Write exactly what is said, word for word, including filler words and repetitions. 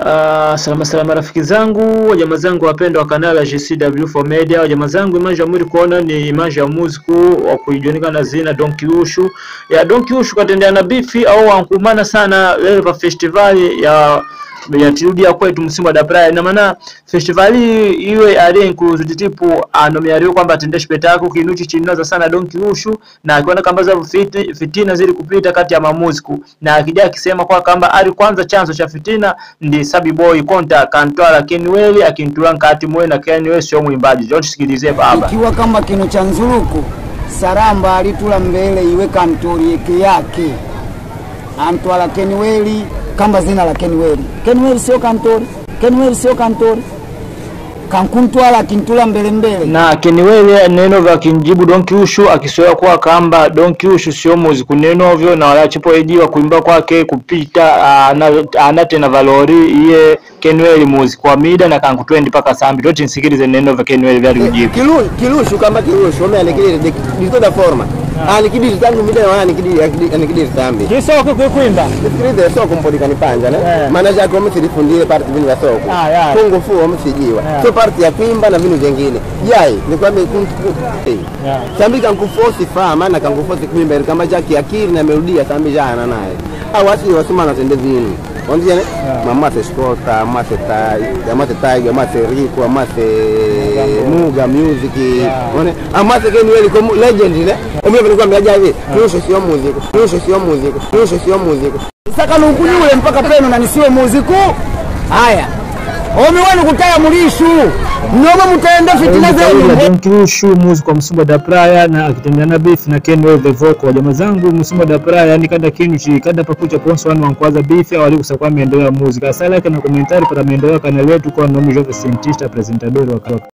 Uh, salama salama rafiki zangu, jamaa zangu wapendwa wa kanala G C W four Media. Jamaa zangu, imanje muri kuona ni imanje ya muziki wa kuijunika na zina Don Kiushu. Ya Don Kiushu katendea na bifi au wankumana sana leo pa festival ya ya tirudia kwetu msimu wa Dapraya. Na maana festival iwe ali nkuzitipu anomiario kwamba atende spectacle kinuchi chinaza sana Don Kiushu, na akiona kamba za fiti, fitina zili kupita kati ya mamuziku, na akija akisema kwa kamba ali kwanza chanzo cha fitina ndi Sabi Boy Konta kantwala Kenweli akintula nkati mwe na Kenweli sio mwimbaji. Jote sikilize baba. Ikiwa kama kino cha nzuruku Saramba alitula mbele iwe kantori yake yake antwala Kenweli kamba zina la Kenweli. Kenweli sio kantori, Kenweli sio kantori. Kankuntwala kintula mbele mbele. Na Kenweli neno vya kinjibu Don Kiushu akisoea kwa kamba Don Kiushu sio muziki neno vyo, na wala chipo ejiwa kuimba kwake kupita anate na valori iye Kenweli muziki kwa mida na kankutwendi paka sambi. Tochi nsikilize neno vya Kenweli vya kujibu. Kilu Kilushu kamba Kilushu ome alikidiri dito da forma. Alikidiri tangu mida na wana alikidiri alikidiri sambi. Kisoko kuimba. Sikilize soko mpodika nipanja ne. Manager yako msirifundile party vini vya soko. Kongo fu msijiwa. So party ya kuimba na vinu vingine. Yai ni kwamba sambi kankufosi fa maana kankufosi kuimba kama jaki akili na melodia sambi jana naye. Awasi wasema na tende vinu. Ondia ne mama se skota, mama se tai, mama se tai, mama se Rico, mama se Muga music. One mama se Kenweli como legend ne. Omwe vile kwa mjaja hivi. Kiushu sio muziki. Kiushu sio muziki. Kiushu sio muziki. Saka nukunyule mpaka peno na nisiwe muziki. Haya. Omi wanu kutaya mulishu. Mnoma mutaenda fitina zenu. Don Kiushu muziki kwa msumba Dapraya na akitendea na beef na Kenweli the vocal. Jamaa zangu msumba Dapraya ni kada kinuchi kada pakucha ponso wanu wankwaza beef au walikusa kwa maendeleo ya muziki. Asala yake na komentari para maendeleo kanali yetu kwa nomi Jose Scientist presentador wa